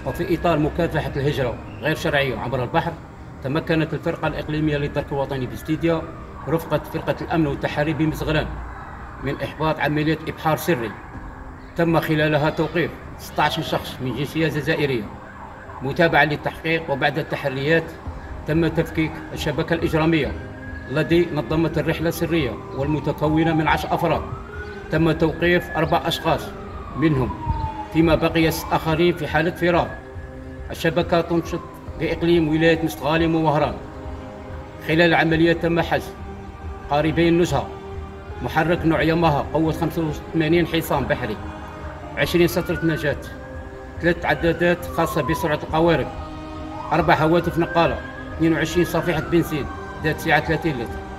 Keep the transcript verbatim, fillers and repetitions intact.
وفي إطار مكافحة الهجرة غير شرعية عبر البحر، تمكنت الفرقة الإقليمية للدرك الوطني بستيديا رفقة فرقة الأمن والتحري بمزغران من إحباط عملية إبحار سري تم خلالها توقيف ستة عشر شخص من جنسية جزائرية. متابعة للتحقيق وبعد التحريات تم تفكيك الشبكة الإجرامية التي نظمت الرحلة السرية والمتكونة من عشر أفراد. تم توقيف أربع أشخاص منهم، فيما بقي ست آخرين في حالة فرار. الشبكة تنشط بإقليم ولاية مستغالم ووهران. خلال العملية تم حجز قاربي النزهة، محرك نوع ياماها قوة خمسة وثمانين حصان بحري، عشرين سترة نجاة، ثلاث عدادات خاصة بسرعة القوارب، أربع هواتف نقالة، اثنين وعشرين صفيحة بنزين ذات سعة ثلاثين لتر.